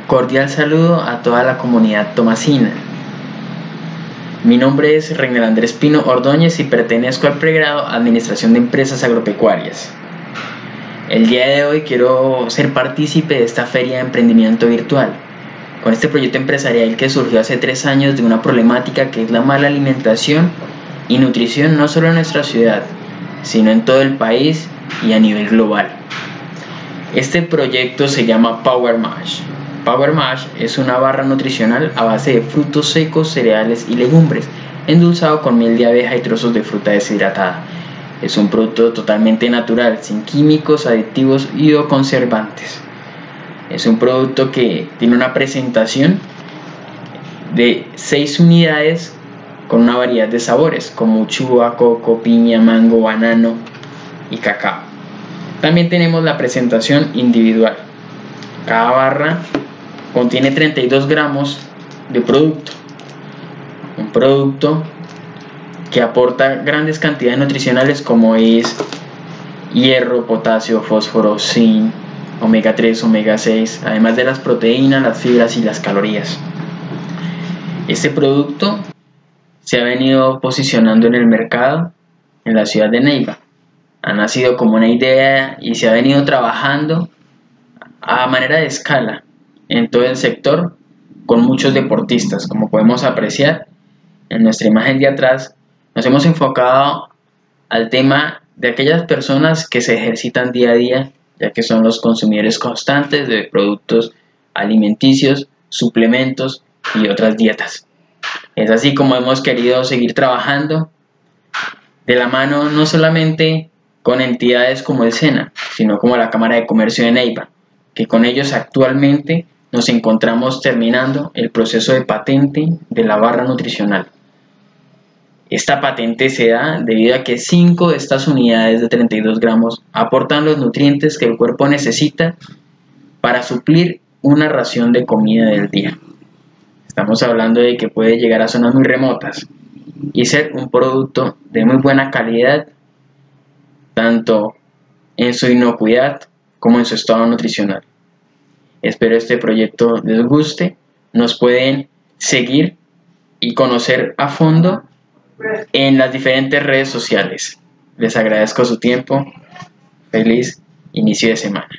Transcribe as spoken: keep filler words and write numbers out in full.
Cordial saludo a toda la comunidad tomasina. Mi nombre es Reiner Andrés Pino Ordóñez y pertenezco al pregrado Administración de Empresas Agropecuarias. El día de hoy quiero ser partícipe de esta feria de emprendimiento virtual, con este proyecto empresarial que surgió hace tres años de una problemática que es la mala alimentación y nutrición no solo en nuestra ciudad, sino en todo el país y a nivel global. Este proyecto se llama Power Mash. Power Mash es una barra nutricional a base de frutos secos, cereales y legumbres, endulzado con miel de abeja y trozos de fruta deshidratada. Es un producto totalmente natural, sin químicos, aditivos y o conservantes. Es un producto que tiene una presentación de seis unidades con una variedad de sabores, como uchuva, coco, piña, mango, banano y cacao. También tenemos la presentación individual. Cada barra contiene treinta y dos gramos de producto, un producto que aporta grandes cantidades nutricionales como es hierro, potasio, fósforo, zinc, omega tres, omega seis, además de las proteínas, las fibras y las calorías. Este producto se ha venido posicionando en el mercado en la ciudad de Neiva. Ha nacido como una idea y se ha venido trabajando a manera de escala en todo el sector con muchos deportistas. Como podemos apreciar en nuestra imagen de atrás, nos hemos enfocado al tema de aquellas personas que se ejercitan día a día, ya que son los consumidores constantes de productos alimenticios, suplementos y otras dietas. Es así como hemos querido seguir trabajando de la mano no solamente con entidades como el SENA, sino como la Cámara de Comercio de Neiva, que con ellos actualmente nos encontramos terminando el proceso de patente de la barra nutricional. Esta patente se da debido a que cinco de estas unidades de treinta y dos gramos aportan los nutrientes que el cuerpo necesita para suplir una ración de comida del día. Estamos hablando de que puede llegar a zonas muy remotas y ser un producto de muy buena calidad, tanto en su inocuidad como en su estado nutricional. Espero este proyecto les guste. Nos pueden seguir y conocer a fondo en las diferentes redes sociales. Les agradezco su tiempo. Feliz inicio de semana.